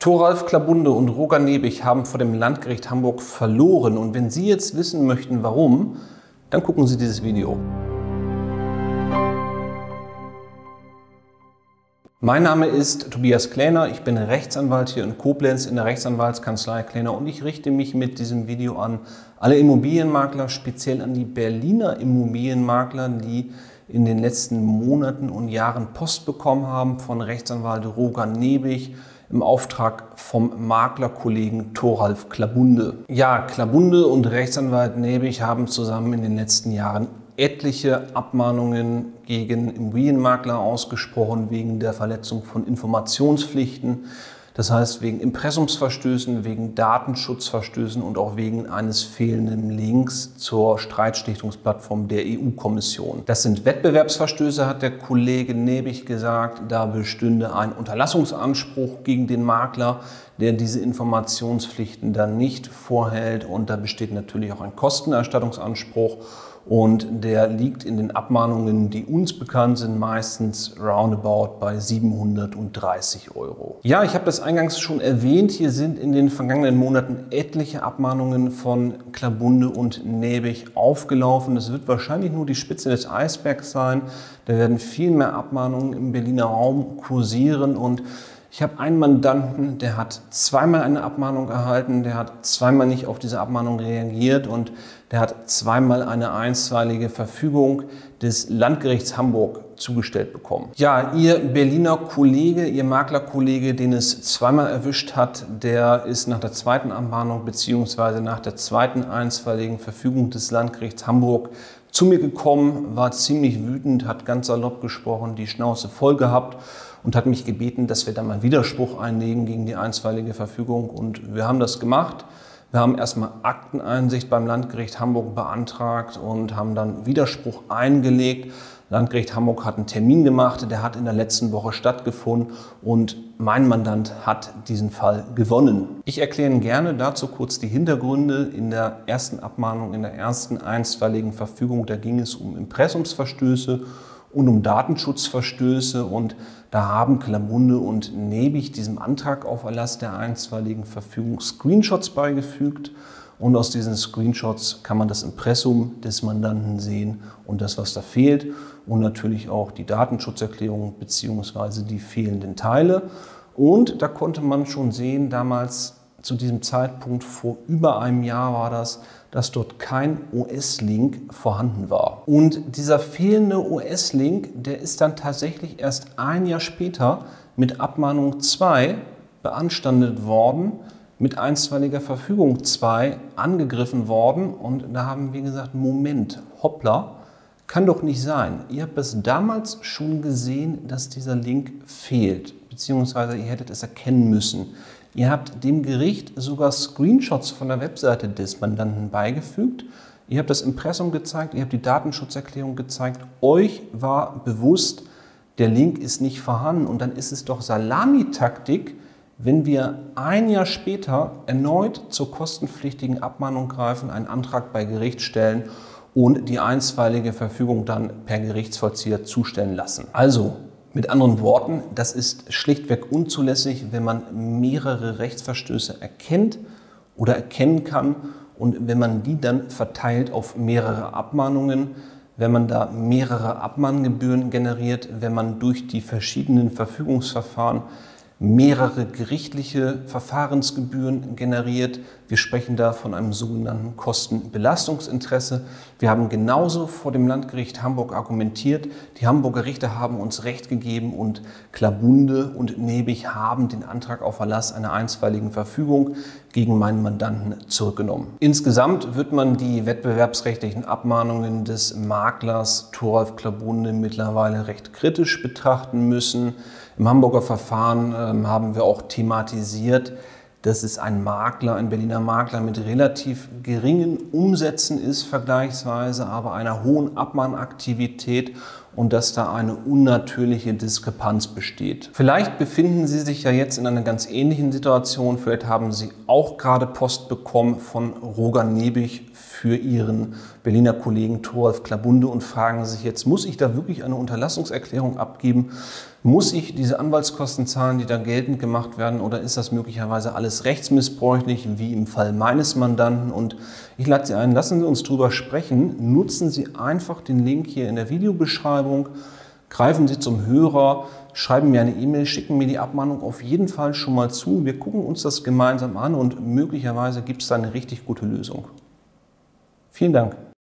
Thoralf Klabunde und Roger Nebig haben vor dem Landgericht Hamburg verloren. Und wenn Sie jetzt wissen möchten, warum, dann gucken Sie dieses Video. Mein Name ist Tobias Klähner, ich bin Rechtsanwalt hier in Koblenz in der Rechtsanwaltskanzlei Klähner und ich richte mich mit diesem Video an alle Immobilienmakler, speziell an die Berliner Immobilienmakler, die in den letzten Monaten und Jahren Post bekommen haben von Rechtsanwalt Roger Nebig im Auftrag vom Maklerkollegen Thoralf Klabunde. Ja, Klabunde und Rechtsanwalt Nebig haben zusammen in den letzten Jahren etliche Abmahnungen gegen Immobilienmakler ausgesprochen wegen der Verletzung von Informationspflichten. Das heißt wegen Impressumsverstößen, wegen Datenschutzverstößen und auch wegen eines fehlenden Links zur Streitschlichtungsplattform der EU-Kommission. Das sind Wettbewerbsverstöße, hat der Kollege Nebig gesagt. Da bestünde ein Unterlassungsanspruch gegen den Makler, der diese Informationspflichten dann nicht vorhält. Und da besteht natürlich auch ein Kostenerstattungsanspruch. Und der liegt in den Abmahnungen, die uns bekannt sind, meistens roundabout bei 730 €. Ja, ich habe das eingangs schon erwähnt. Hier sind in den vergangenen Monaten etliche Abmahnungen von Klabunde und Nebig aufgelaufen. Das wird wahrscheinlich nur die Spitze des Eisbergs sein. Da werden viel mehr Abmahnungen im Berliner Raum kursieren und ich habe einen Mandanten, der hat zweimal eine Abmahnung erhalten, der hat zweimal nicht auf diese Abmahnung reagiert und der hat zweimal eine einstweilige Verfügung des Landgerichts Hamburg zugestellt bekommen. Ja, Ihr Berliner Kollege, Ihr Maklerkollege, den es zweimal erwischt hat, der ist nach der zweiten Abmahnung bzw. nach der zweiten einstweiligen Verfügung des Landgerichts Hamburg zu mir gekommen, war ziemlich wütend, hat ganz salopp gesprochen, die Schnauze voll gehabt und hat mich gebeten, dass wir da mal Widerspruch einlegen gegen die einstweilige Verfügung. Und wir haben das gemacht. Wir haben erstmal Akteneinsicht beim Landgericht Hamburg beantragt und haben dann Widerspruch eingelegt. Landgericht Hamburg hat einen Termin gemacht, der hat in der letzten Woche stattgefunden und mein Mandant hat diesen Fall gewonnen. Ich erkläre Ihnen gerne dazu kurz die Hintergründe. In der ersten Abmahnung, in der ersten einstweiligen Verfügung, da ging es um Impressumsverstöße und um Datenschutzverstöße und da haben Klabunde und Nebig diesem Antrag auf Erlass der einstweiligen Verfügung Screenshots beigefügt und aus diesen Screenshots kann man das Impressum des Mandanten sehen und das, was da fehlt und natürlich auch die Datenschutzerklärung bzw. die fehlenden Teile und da konnte man schon sehen, damals zu diesem Zeitpunkt vor über einem Jahr war das, dass dort kein OS-Link vorhanden war. Und dieser fehlende OS-Link, der ist dann tatsächlich erst ein Jahr später mit Abmahnung 2 beanstandet worden, mit einstweiliger Verfügung 2 angegriffen worden. Und da haben wir gesagt, Moment, hoppla, kann doch nicht sein. Ihr habt es damals schon gesehen, dass dieser Link fehlt, beziehungsweise ihr hättet es erkennen müssen. Ihr habt dem Gericht sogar Screenshots von der Webseite des Mandanten beigefügt. Ihr habt das Impressum gezeigt, ihr habt die Datenschutzerklärung gezeigt. Euch war bewusst, der Link ist nicht vorhanden. Und dann ist es doch Salamitaktik, wenn wir ein Jahr später erneut zur kostenpflichtigen Abmahnung greifen, einen Antrag bei Gericht stellen und die einstweilige Verfügung dann per Gerichtsvollzieher zustellen lassen. Also, mit anderen Worten, das ist schlichtweg unzulässig, wenn man mehrere Rechtsverstöße erkennt oder erkennen kann und wenn man die dann verteilt auf mehrere Abmahnungen, wenn man da mehrere Abmahngebühren generiert, wenn man durch die verschiedenen Verfügungsverfahren mehrere gerichtliche Verfahrensgebühren generiert. Wir sprechen da von einem sogenannten Kostenbelastungsinteresse. Wir haben genauso vor dem Landgericht Hamburg argumentiert. Die Hamburger Richter haben uns Recht gegeben und Klabunde und Nebig haben den Antrag auf Erlass einer einstweiligen Verfügung gegen meinen Mandanten zurückgenommen. Insgesamt wird man die wettbewerbsrechtlichen Abmahnungen des Maklers Thoralf Klabunde mittlerweile recht kritisch betrachten müssen. Im Hamburger Verfahren haben wir auch thematisiert, dass es ein Makler, ein Berliner Makler mit relativ geringen Umsätzen ist vergleichsweise, aber einer hohen Abmahnaktivität und dass da eine unnatürliche Diskrepanz besteht. Vielleicht befinden Sie sich ja jetzt in einer ganz ähnlichen Situation. Vielleicht haben Sie auch gerade Post bekommen von Roger Nebig für Ihren Berliner Kollegen Thoralf Klabunde und fragen sich jetzt, muss ich da wirklich eine Unterlassungserklärung abgeben? Muss ich diese Anwaltskosten zahlen, die da geltend gemacht werden, oder ist das möglicherweise alles rechtsmissbräuchlich, wie im Fall meines Mandanten? Und ich lade Sie ein, lassen Sie uns drüber sprechen. Nutzen Sie einfach den Link hier in der Videobeschreibung, greifen Sie zum Hörer, schreiben mir eine E-Mail, schicken mir die Abmahnung auf jeden Fall schon mal zu. Wir gucken uns das gemeinsam an und möglicherweise gibt es da eine richtig gute Lösung. Vielen Dank.